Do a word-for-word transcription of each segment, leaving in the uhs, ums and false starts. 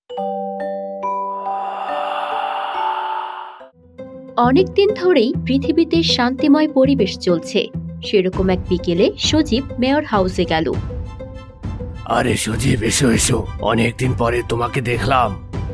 অনেকদিন ধরেই পৃথিবীতে শান্তিময় পরিবেশ চলছে। সেরকম এক বিকেলে সজীব মেয়র হাউসে গেল। আরে সজীব, এসো এসো, অনেকদিন পরে তোমাকে দেখলাম।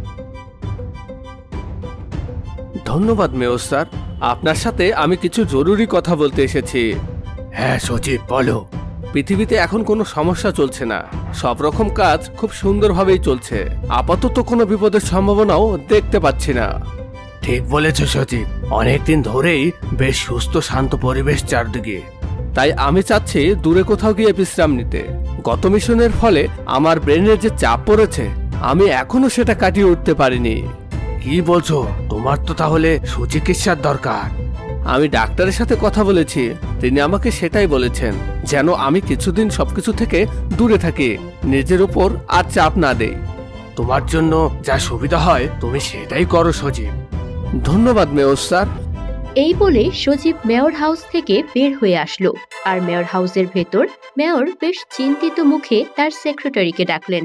ধন্যবাদ মেয়র স্যার, আপনার সাথে আমি কিছু জরুরি কথা বলতে এসেছি। হ্যাঁ সজীব, বলো। পৃথিবীতে এখন কোনো সমস্যা চলছে না, সব রকম কাজ খুব সুন্দরভাবেই চলছে। আপাতত কোনো বিপদের সম্ভাবনাও দেখতে পাচ্ছি না। ঠিক বলেছ সজীব, অনেকদিন ধরেই বেশ সুস্থ শান্ত পরিবেশ চারদিকে। তাই আমি চাচ্ছি দূরে কোথাও গিয়ে বিশ্রাম নিতে। গত মিশনের ফলে আমার ব্রেনের যে চাপ পড়েছে, আমি এখনো সেটা কাটিয়ে উঠতে পারিনি। কি বলছো? তোমার তো তাহলে সুচিকিৎসার দরকার। আমি ডাক্তারের সাথে কথা বলেছি, তিনি আমাকে সেটাই বলেছেন, যেন আমি কিছুদিন সবকিছু থেকে দূরে থাকি, নিজের উপর আর চাপ না দেই। তোমার জন্য যা সুবিধা হয় তুমি সেটাই করো সজীব। ধন্যবাদ মেয়র স্যার। এই বলে সজীব মেয়র হাউস থেকে বের হয়ে আসলো। আর মেয়র হাউসের ভেতর মেয়র বেশ চিন্তিত মুখে তার সেক্রেটারিকে ডাকলেন।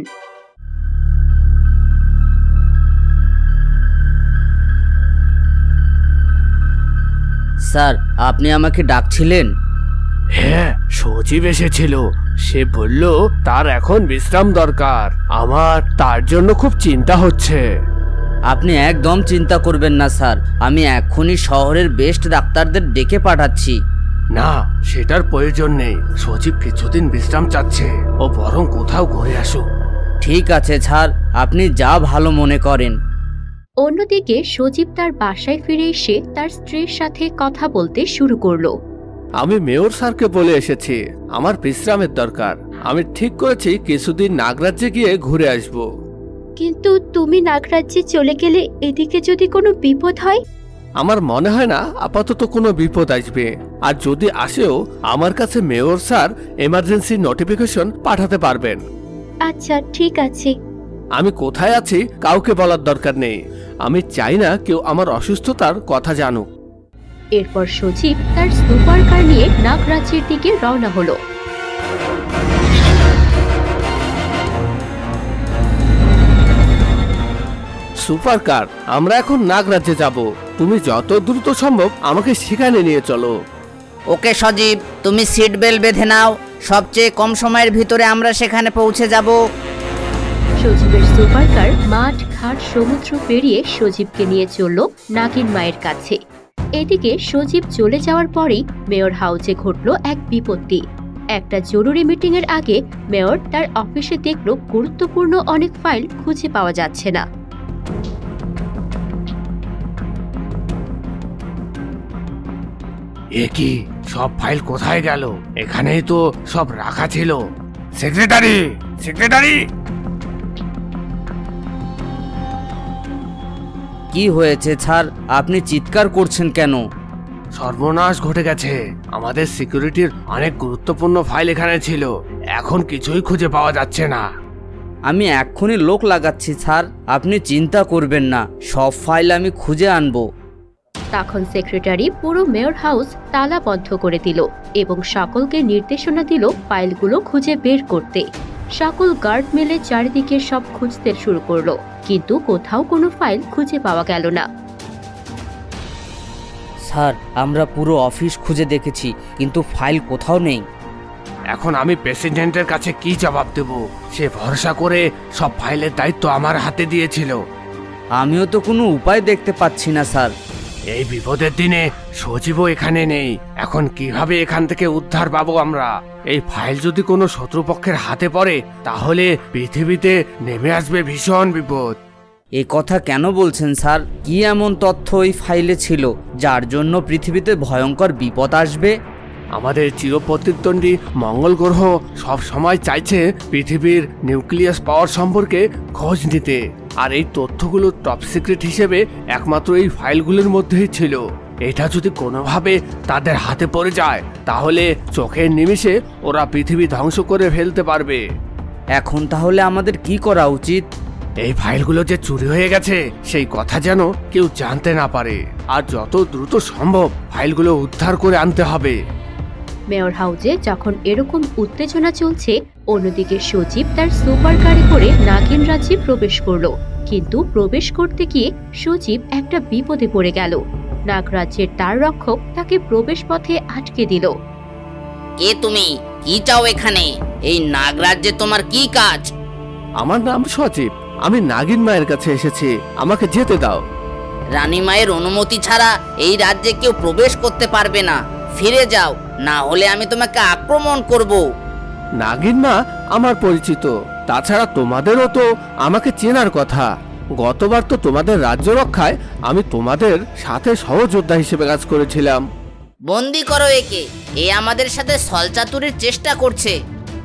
স্যার, আপনি আমাকে ডাকছিলেন? হ্যাঁ, সজীব এসেছিল। সে বলল তার এখন বিশ্রাম দরকার। আমার তার জন্য খুব চিন্তা হচ্ছে। আপনি একদম চিন্তা করবেন না স্যার, আমি এখনই শহরের বেস্ট ডাক্তারদের ডেকে পাঠাচ্ছি। না, সেটার প্রয়োজন নেই। সজীব কিছুদিন বিশ্রাম চাচ্ছে, ও বরং কোথাও ঘুরে আসুক। ঠিক আছে স্যার, আপনি যা ভালো মনে করেন। অন্যদিকে সজীব তার বাসায় ফিরে এসে তার স্ত্রীর সাথে কথা বলতে শুরু করলো। আমি মেয়র স্যারকে বলে এসেছি আমার বিশ্রামের দরকার। আমি ঠিক করেছি কিছুদিন নাগরাজ্যে গিয়ে ঘুরে আসব। কিন্তু তুমি নাগরাজ্যে চলে গেলে এদিকে যদি কোনো বিপদ হয়? আমার মনে হয় না আপাতত কোনো বিপদ আসবে, আর যদি আসেও আমার কাছে মেয়র স্যার এমার্জেন্সি নোটিফিকেশন পাঠাতে পারবেন। আচ্ছা ঠিক আছে। আমি কোথায় আছি কাউকে বলার দরকার নেই। আমি চাই না কেউ আমার অসুস্থতার কথা জানুক। এরপর সজীব তার সুপার কার নিয়ে নাগরাজ্যের দিকে রওনা হলো। সুপার কার, আমরা এখন নাগরাজ্যে যাব। তুমি যত দ্রুত সম্ভব আমাকে সেখানে নিয়ে চলো। ওকে সজীব, তুমি সিট বেল্ট বেঁধে নাও। সবচেয়ে কম সময়ের ভিতরে আমরা সেখানে পৌঁছে যাব। সজীবের সুপার কার মাঠ ঘাট সমুদ্র পেরিয়ে সজীবকে নিয়ে চলল নাগিন মায়ের কাছে। এদিকে সজীব চলে যাওয়ার পরেই মেয়র হাউসে ঘটল এক বিপত্তি। একটা জরুরি মিটিং এর আগে মেয়র তার অফিসে দেখল গুরুত্বপূর্ণ অনেক ফাইল খুঁজে পাওয়া যাচ্ছে না। এ কি, সব ফাইল কোথায় গেল? এখানেই তো সব রাখা ছিল। Secretary, secretary! কি হয়েছে স্যার, আপনি চিৎকার করছেন কেন? সর্বনাশ ঘটে গেছে। আমাদের সিকিউরিটির অনেক গুরুত্বপূর্ণ ফাইল এখানে ছিল, এখন কিছুই খুঁজে পাওয়া যাচ্ছে না। আমি এক্ষুনি লোক লাগাচ্ছি স্যার, আপনি চিন্তা করবেন না, সব ফাইল আমি খুঁজে আনবো। তখন সেক্রেটারি পুরো মেয়র হাউস তালা বন্ধ করে দিল এবং সকলকে নির্দেশনা দিল ফাইলগুলো খুঁজে বের করতে। সকল গার্ড মিলে চারিদিকে সব খুঁজতে শুরু করলো, কিন্তু কোথাও কোনো ফাইল খুঁজে পাওয়া গেল না। স্যার, আমরা পুরো অফিস খুঁজে দেখেছি, কিন্তু ফাইল কোথাও নেই। এখন আমি প্রেসিডেন্টের কাছে কি জবাব দেব? সে ভরসা করে সব ফাইলের দায়িত্ব আমার হাতে দিয়েছিল। আমিও তো কোনো উপায় দেখতে পাচ্ছি না স্যার। এই বিপদের দিনে সজীবও এখানে নেই। এখন কিভাবে এখান থেকে উদ্ধার পাবো আমরা? এই ফাইল যদি কোনো শত্রুপক্ষের হাতে পড়ে তাহলে পৃথিবীতে নেমে আসবে ভীষণ বিপদ। এ কথা কেন বলছেন স্যার? কি এমন তথ্য ওই ফাইলে ছিল যার জন্য পৃথিবীতে ভয়ঙ্কর বিপদ আসবে? আমাদের চিরপ্রতিদ্বন্দ্বী মঙ্গল গ্রহ সব সময় চাইছে পৃথিবীর নিউক্লিয়াস পাওয়ার সম্পর্কে খোঁজ নিতে, আর এই তথ্যগুলো টপ সিক্রেট হিসেবে একমাত্র এই ফাইলগুলোর মধ্যেই ছিল। এটা যদি কোনোভাবে তাদের হাতে পড়ে যায় তাহলে চোখের নিমিষে ওরা পৃথিবী ধ্বংস করে ফেলতে পারবে। এখন তাহলে আমাদের কি করা উচিত? এই ফাইলগুলো যে চুরি হয়ে গেছে সেই কথা যেন কেউ জানতে না পারে, আর যত দ্রুত সম্ভব ফাইলগুলো উদ্ধার করে আনতে হবে। মেয়র হাউসে যখন এরকম উত্তেজনা চলছে, অন্যদিকে সজীব তার সুপার কারে করে নাগিন রাজ্যে প্রবেশ করলো। কিন্তু প্রবেশ করতে গিয়ে সজীব একটা বিপদে পড়ে গেল। নাগরাজ্যের দ্বার রক্ষক তাকে প্রবেশ পথে আটকে দিল। কে তুমি? কি চাও এখানে? এই নাগরাজ্যে তোমার কি কাজ? আমার নাম সজীব, আমি নাগিন মায়ের কাছে এসেছি, আমাকে যেতে দাও। রানী মায়ের অনুমতি ছাড়া এই রাজ্যে কেউ প্রবেশ করতে পারবে না। ফিরে যাও, না হলে আমি তোমাকে আক্রমণ করব। নাগিন মা আমার পরিচিত, তাছাড়া তোমাদেরও তো আমাকে চেনার কথা। গতবার তো তোমাদের রাজ্য রক্ষায় আমি তোমাদের সাথে সহযোদ্ধা হিসেবে কাজ করেছিলাম। বন্দি করো একে, এ আমাদের সাথে ছলচাতুরির চেষ্টা করছে।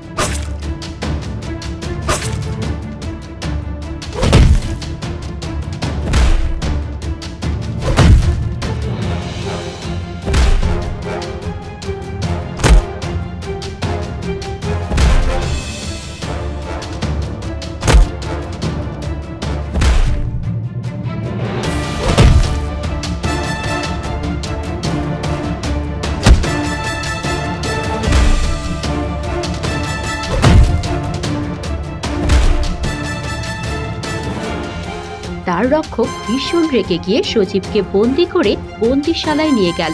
দ্বার রক্ষক ভীষণ রেগে গিয়ে সজীবকে বন্দি করে বন্দিশালায় নিয়ে গেল।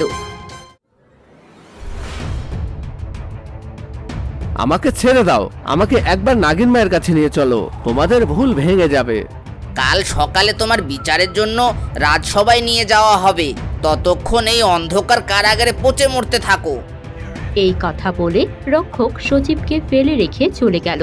আমাকে ছেড়ে দাও, আমাকে একবার নাগিন মায়ের কাছে নিয়ে চলো, তোমাদের ভুল ভেঙে যাবে। কাল সকালে তোমার বিচারের জন্য রাজসভায় নিয়ে যাওয়া হবে। ততক্ষণ এই অন্ধকার কারাগারে পচে মরতে থাকো। এই কথা বলে রক্ষক সজীবকে ফেলে রেখে চলে গেল।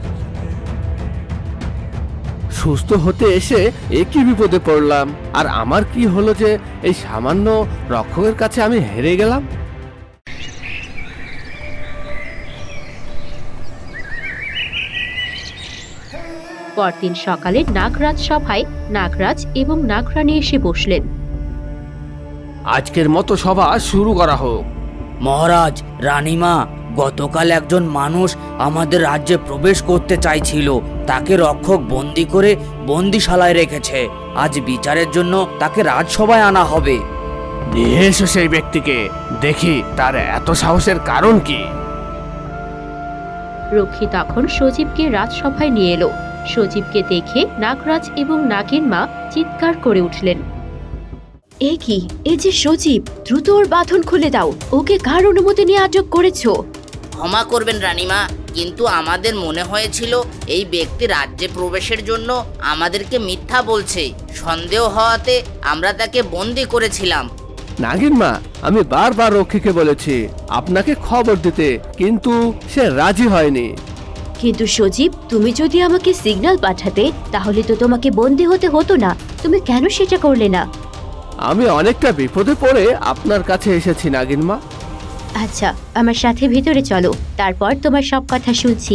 সুস্থ হতে এসে একই বিপদে পড়লাম, আর আমার কি হলো যে এই সামান্য রক্ষকের কাছে আমি হেরে গেলাম। পরদিন সকালে নাগরাজ সভায় নাগরাজ এবং নাগরানী এসে বসলেন। আজকের মতো সভা শুরু করা হোক। মহারাজ, রানীমা, গতকাল একজন মানুষ আমাদের রাজ্যে প্রবেশ করতে চাইছিল, তাকে রক্ষক বন্দি করে বন্দিশালায় রেখেছে। আজ বিচারের জন্য তাকে রাজসভায় আনা হবে। নিয়ে এসো সেই ব্যক্তিকে, দেখি তার এত সাহসের কারণ কি। রক্ষী তখন সজীবকে রাজসভায় নিয়ে এলো। সজীবকে দেখে নাগরাজ এবং নাগিন মা চিৎকার করে উঠলেন। এ কি, এ যে সজীব, দ্রুত ওর বাঁধন খুলে দাও। ওকে কার অনুমতি নিয়ে আটক করেছো? ক্ষমা করবেন রানীমা, কিন্তু আমাদের মনে হয়েছিল এই ব্যক্তি রাজ্যে প্রবেশের জন্য আমাদেরকে মিথ্যা বলছে। সন্দেহ হওয়াতে আমরা তাকে বন্দি করেছিলাম। নাগিন মা, আমি বারবার রক্ষীকে বলেছি আপনাকে খবর দিতে, কিন্তু সে রাজি হয়নি। কিন্তু সজীব, তুমি যদি আমাকে সিগন্যাল পাঠাতে তাহলে তো তোমাকে বন্দি হতে হতো না। তুমি কেন সেটা করলে না? আমি অনেকটা বিপদে পড়ে আপনার কাছে এসেছি নাগিন মা। আচ্ছা, আমার সাথে ভিতরে চলো, তারপর তোমার সব কথা শুনছি।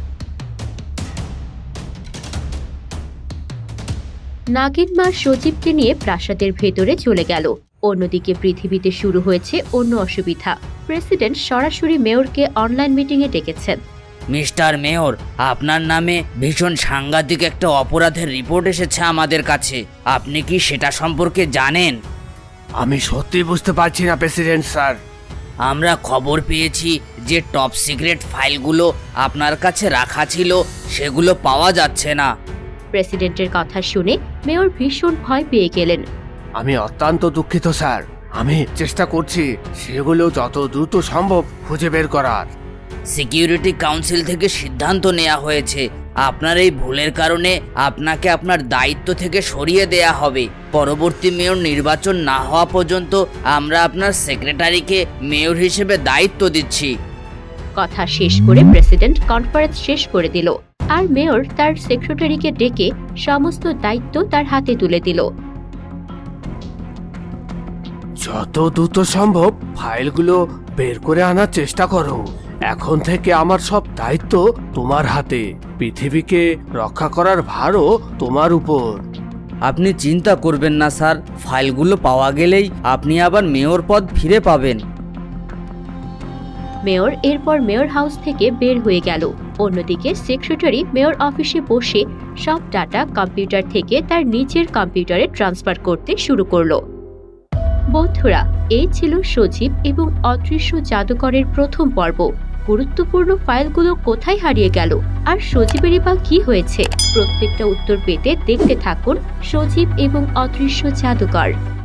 নাগিন মা সজীবকে নিয়ে প্রাসাদের ভেতরে চলে গেল। অন্যদিকে পৃথিবীতে শুরু হয়েছে অন্য অসুবিধা। প্রেসিডেন্ট সরাসরি মেয়রকে অনলাইন মিটিংয়ে ডেকেছেন। মিস্টার মেয়র, আপনার নামে ভীষণ সাংঘাতিক একটা অপরাধের রিপোর্ট এসেছে আমাদের কাছে। আপনি কি সেটা সম্পর্কে জানেন? আমি সত্যি বুঝতে পারছি না প্রেসিডেন্ট স্যার। আমরা খবর পেয়েছি যে টপ সিক্রেট ফাইলগুলো আপনার কাছে রাখা ছিল, সেগুলো পাওয়া যাচ্ছে না। প্রেসিডেন্টের কথা শুনে মেয়র ভীষণ ভয় পেয়ে গেলেন। আমি অত্যন্ত দুঃখিত স্যার, আমি চেষ্টা করছি সেগুলো যত দ্রুত সম্ভব খুঁজে বের করার। সিকিউরিটি কাউন্সিল থেকে সিদ্ধান্ত নেওয়া হয়েছে আপনার এই ভুলের কারণে আপনাকে আপনার দায়িত্ব থেকে সরিয়ে দেয়া হবে। পরবর্তী মেয়র নির্বাচন না হওয়া পর্যন্ত আমরা আপনার সেক্রেটারিকে মেয়র হিসেবে দায়িত্ব দিচ্ছি। কথা শেষ করে প্রেসিডেন্ট কনফারেন্স শেষ করে দিল, আর মেয়র তার সেক্রেটারিকে ডেকে সমস্ত দায়িত্ব তার হাতে তুলে দিল। যত দ্রুত সম্ভব ফাইলগুলো বের করে আনার চেষ্টা করো। এখন থেকে আমার সব দায়িত্ব তোমার হাতে। পৃথিবীকে রক্ষা করার ভারও তোমার উপর। আপনি চিন্তা করবেন না স্যার, ফাইলগুলো পাওয়া গেলেই আপনি আবার মেয়র পদ ফিরে পাবেন। মেয়র এরপর মেয়র হাউস থেকে বের হয়ে গেল। অন্যদিকে সেক্রেটারি মেয়র অফিসে বসে সব ডাটা কম্পিউটার থেকে তার নিজের কম্পিউটারে ট্রান্সফার করতে শুরু করলো। বন্ধুরা, এই ছিল সজীব এবং অদৃশ্য জাদুকরের প্রথম পর্ব। গুরুত্বপূর্ণ ফাইলগুলো কোথায় হারিয়ে গেল, আর সজীবেরই বা কি হয়েছে? প্রত্যেকটা উত্তর পেতে দেখতে থাকুন সজীব এবং অদৃশ্য জাদুকর।